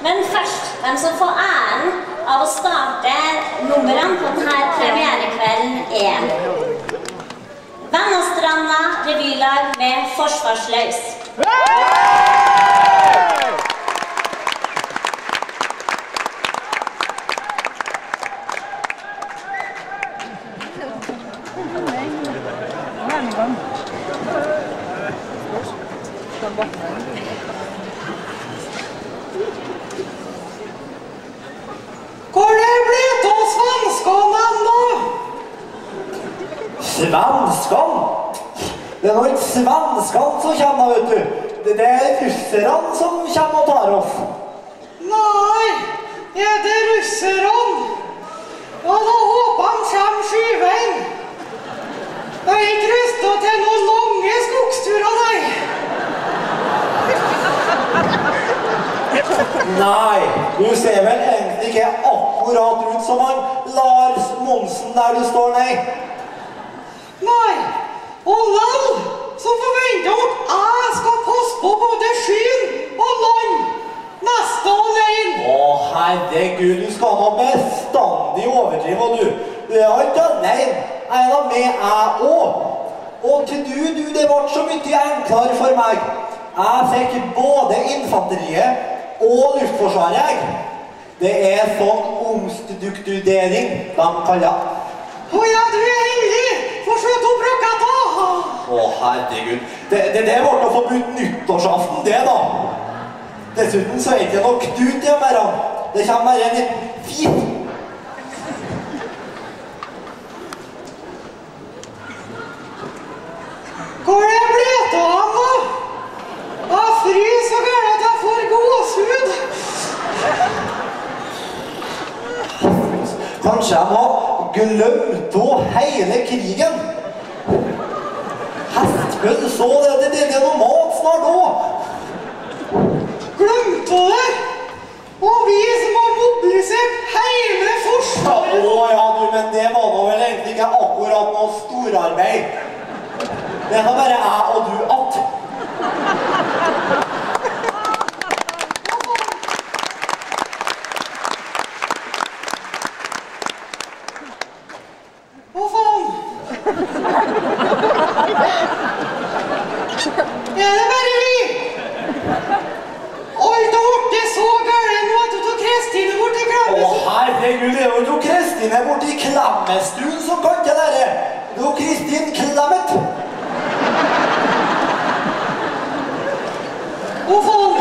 Men først, hvem som får æren av å starte nummeren på denne premierekvelden Vennastranda Revylag med FORSVARSLAUS. Hvor det blitt av svenskene ennå? Svenskene? Det er ikke svenskene som kommer, vet du. Det er russerne som kommer og tar oss. Nei, er det russerne? Ja, da håper han kommer skyveien. Jeg er ikke rustet til noen lange skogsturer, nei. Nei, du ser vel egentlig ikke akkurat ut som han Lars Monsen der du står, nei. Nei, og lall, så forventer jeg at jeg skal passe på både skyen og land, neste alene. Å, herregud, du skal nå bestandig overdrive, du. Du er ikke alene. Jeg er da med, jeg også. Og til du, det ble så mye enklere for meg. Jeg fikk både infanteriet og luftforsvaret. Det er sånn ungdomsforestillingen de kaller. Å ja, du er heldig, for så du bruker da. Å, herregud. Det ble å få brutt nyttårsaften, det da. Dessuten så er det ikke noe knut i hverandre. Det kommer bare en liten fint. Hvor det blitt av han da? Jeg fryser så gærent at jeg får gåshud. Kanskje jeg må glemt hele krigen. Hestbøll så det er noe mat snart også. Glemte det? Og vi som har mobilisert hele forsvaret. Å ja, du, men det var nå vel egentlig ikke akkurat noe storarbeid. Det er nå bare jeg og du att. Hva faen? Er det bare vi? Alt har vært så gærent nå at du tok Kristine bort i Klemmestuen. Å herregud, det er jo du Kristine borte i Klemmestuen som kan ikke dere. Det er jo Kristin Klemmet. Å faen!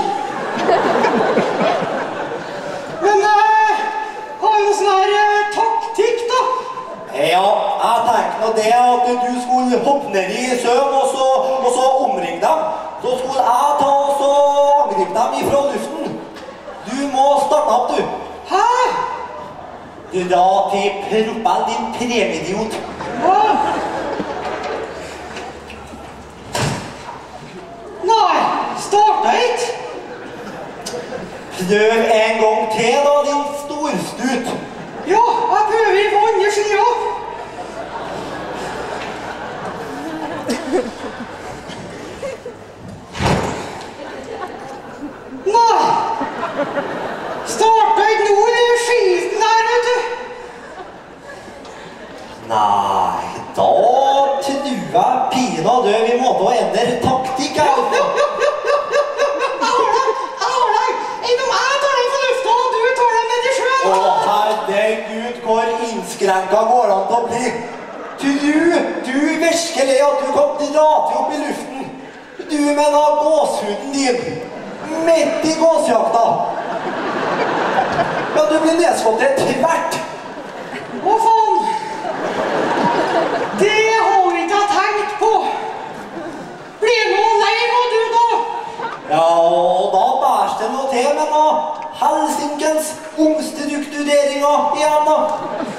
Men har jo sånn her taktikk da. Ja, jeg tenkte nå det at du skulle hoppe ned i søvn og så omringe dem. Så skulle jeg ta og så angripe dem ifra luften. Du må starte opp, du. Hæ? Dra til propell, din premiediot. Hva? Nei, startet ikke. Prøv en gang til da, din storstut. Ja, jeg prøver i vannet siden. Nei, startet ikke nå i skiten der, vet du. Nei, da tror jeg pina død. Vi må da endre taktikk her. Herregud, hvor innskrenket går det an til å bli. Du virkelig at du kan dra til opp i luften. Du med da gåshuden din. Midt i gåsjakta. Ja, du blir nedskottet tvert. Hva faen? Det har ikke jeg tenkt på. Blir noe lei av du da? Ja, og da bærs det noe til med noe Helsinkens ungdomsforestillingen igjen da.